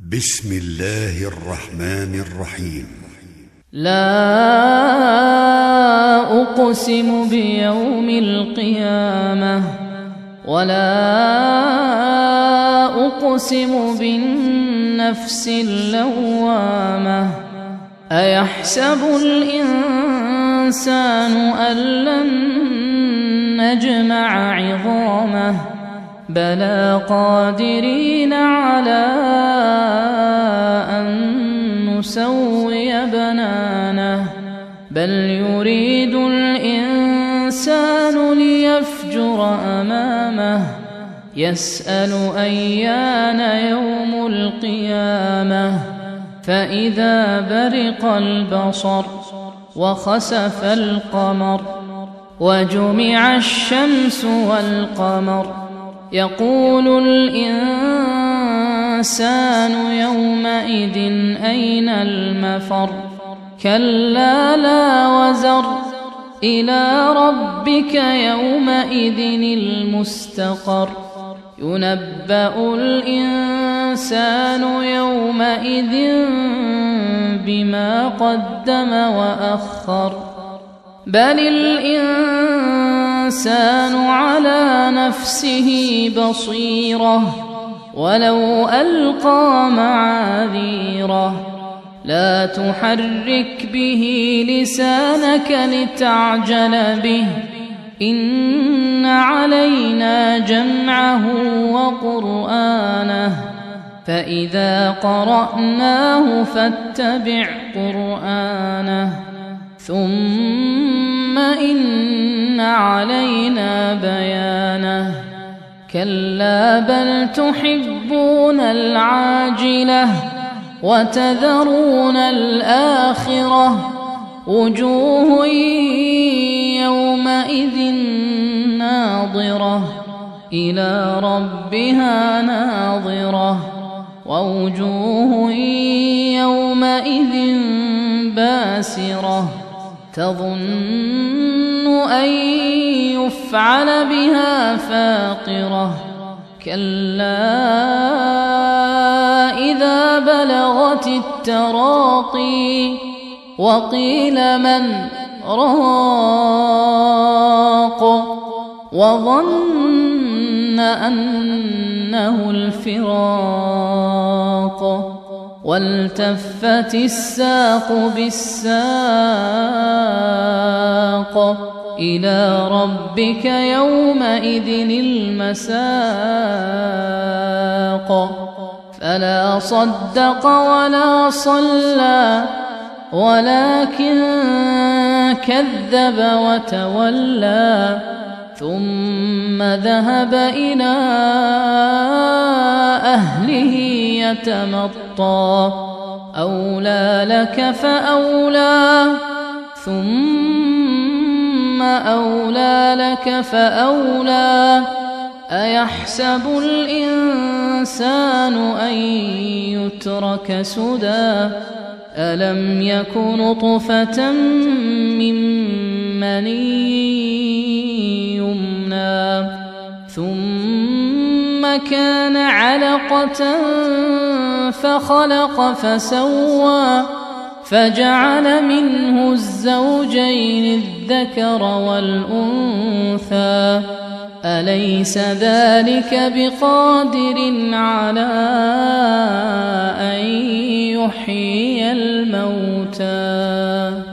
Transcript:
بسم الله الرحمن الرحيم. لا أقسم بيوم القيامة ولا أقسم بالنفس اللوامة. أيحسب الإنسان أن لن نجمع عظامه بلى قادرين على أن نسوي بنانه بل يريد الإنسان ليفجر أمامه يسأل أيان يوم القيامة فإذا برق البصر وخسف القمر وجمع الشمس والقمر يقول الإنسان يومئذ أين المفر كلا لا وزر إلى ربك يومئذ المستقر ينبأ الإنسان يومئذ بما قدم وأخر بل الإنسان على نفسه بصيرة ولو ألقى معاذيره لا تحرك به لسانك لتعجل به إن علينا جمعه وقرآنه فإذا قرأناه فاتبع قرآنه ثم إن علينا بيانه كلا بل تحبون العاجلة وتذرون الآخرة وجوه يومئذ ناظرة إلى ربها ناظرة ووجوه يومئذ باسرة تظن أن يفعل بها فاقرة كلا إذا بلغت التراقي وقيل من راق وظن أنه الفراق والتفت الساق بالساق إلى ربك يومئذ المساق فلا صدق ولا صلى ولكن كذب وتولى ثم ذهب إلى أهله يتمطى أولى لك فأولى ثم أولى لك فأولى أيحسب الإنسان أن يترك سدى ألم يك نطفة من مني يمنى ثم كان علقة فخلق فسوى فجعل منه الزوجين الذكر والأنثى أليس ذلك بقادر على أن يحيي الموتى